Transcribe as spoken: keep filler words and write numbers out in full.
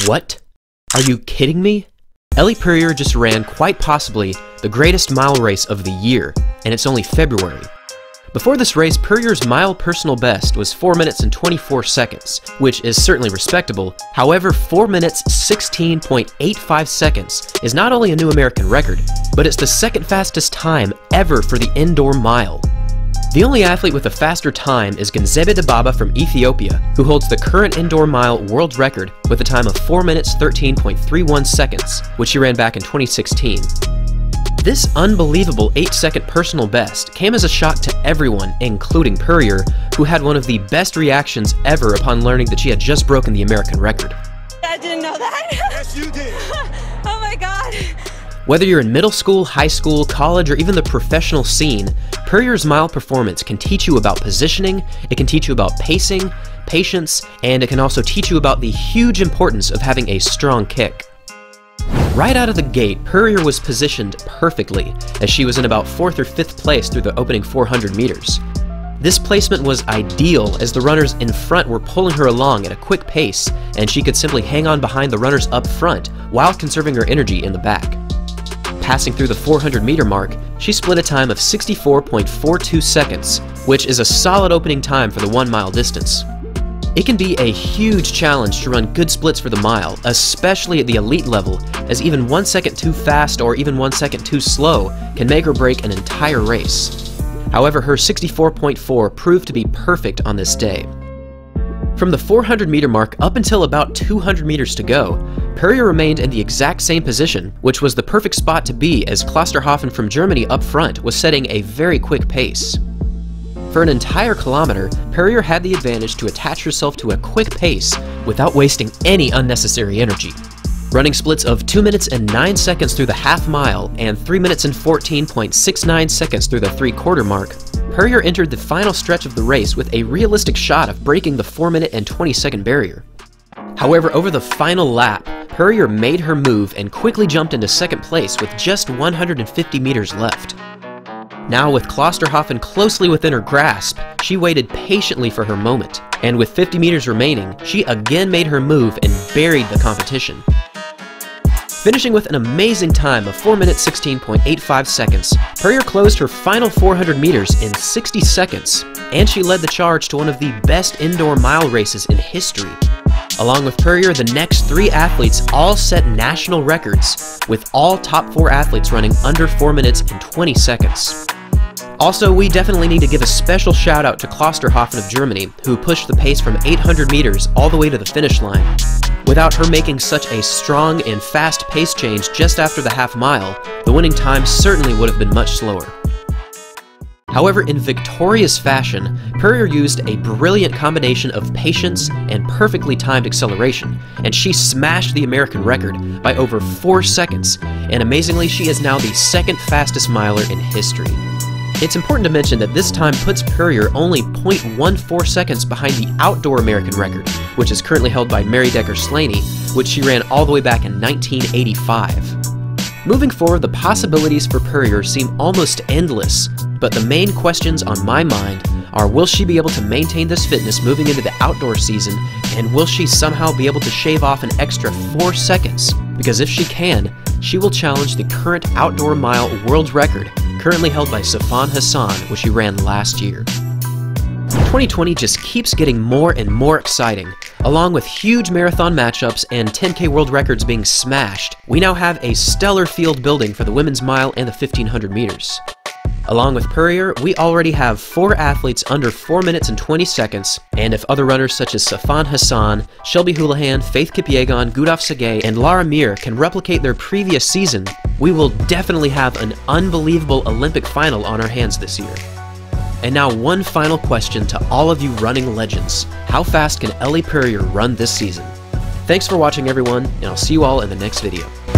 What? Are you kidding me? Elle Purrier just ran quite possibly the greatest mile race of the year, and it's only February. Before this race, Purrier's mile personal best was four minutes and twenty-four seconds, which is certainly respectable. However, four minutes sixteen point eight five seconds is not only a new American record, but it's the second fastest time ever for the indoor mile. The only athlete with a faster time is Genzebe Dibaba from Ethiopia, who holds the current indoor mile world record with a time of four minutes thirteen point three one seconds, which she ran back in twenty sixteen. This unbelievable eight second personal best came as a shock to everyone, including Purrier, who had one of the best reactions ever upon learning that she had just broken the American record. I didn't know that. Yes, you did. Oh my God. Whether you're in middle school, high school, college, or even the professional scene, Purrier's mile performance can teach you about positioning, it can teach you about pacing, patience, and it can also teach you about the huge importance of having a strong kick. Right out of the gate, Purrier was positioned perfectly, as she was in about fourth or fifth place through the opening four hundred meters. This placement was ideal, as the runners in front were pulling her along at a quick pace, and she could simply hang on behind the runners up front while conserving her energy in the back. Passing through the four hundred meter mark, she split a time of sixty-four point four two seconds, which is a solid opening time for the one mile distance. It can be a huge challenge to run good splits for the mile, especially at the elite level, as even one second too fast or even one second too slow can make or break an entire race. However, her sixty-four point four proved to be perfect on this day. From the four hundred meter mark up until about two hundred meters to go, Purrier remained in the exact same position, which was the perfect spot to be, as Klosterhoffen from Germany up front was setting a very quick pace. For an entire kilometer, Purrier had the advantage to attach herself to a quick pace without wasting any unnecessary energy. Running splits of two minutes and nine seconds through the half mile and three minutes and fourteen point six nine seconds through the three-quarter mark, Purrier entered the final stretch of the race with a realistic shot of breaking the four minute and twenty second barrier. However, over the final lap, Purrier made her move and quickly jumped into second place with just one hundred fifty meters left. Now, with Klosterhoffen closely within her grasp, she waited patiently for her moment, and with fifty meters remaining, she again made her move and buried the competition. Finishing with an amazing time of four minutes sixteen point eight five seconds, Purrier closed her final four hundred meters in sixty seconds, and she led the charge to one of the best indoor mile races in history. Along with Purrier, the next three athletes all set national records, with all top four athletes running under four minutes and twenty seconds. Also, we definitely need to give a special shout out to Klosterhoffen of Germany, who pushed the pace from eight hundred meters all the way to the finish line. Without her making such a strong and fast pace change just after the half mile, the winning time certainly would have been much slower. However, in victorious fashion, Purrier used a brilliant combination of patience and perfectly timed acceleration, and she smashed the American record by over four seconds, and amazingly, she is now the second fastest miler in history. It's important to mention that this time puts Purrier only zero point one four seconds behind the outdoor American record, which is currently held by Mary Decker Slaney, which she ran all the way back in nineteen eighty-five. Moving forward, the possibilities for Purrier seem almost endless, but the main questions on my mind are, will she be able to maintain this fitness moving into the outdoor season, and will she somehow be able to shave off an extra four seconds? Because if she can, she will challenge the current outdoor mile world record, currently held by Sifan Hassan, which she ran last year. twenty twenty just keeps getting more and more exciting. Along with huge marathon matchups and ten K world records being smashed, we now have a stellar field building for the women's mile and the fifteen hundred meters. Along with Purrier, we already have four athletes under four minutes and twenty seconds, and if other runners such as Sifan Hassan, Shelby Houlihan, Faith Kipyegon, Gudaf Tsegay, and Lara Mir can replicate their previous season, we will definitely have an unbelievable Olympic final on our hands this year. And now one final question to all of you running legends. How fast can Elle Purrier run this season? Thanks for watching everyone, and I'll see you all in the next video.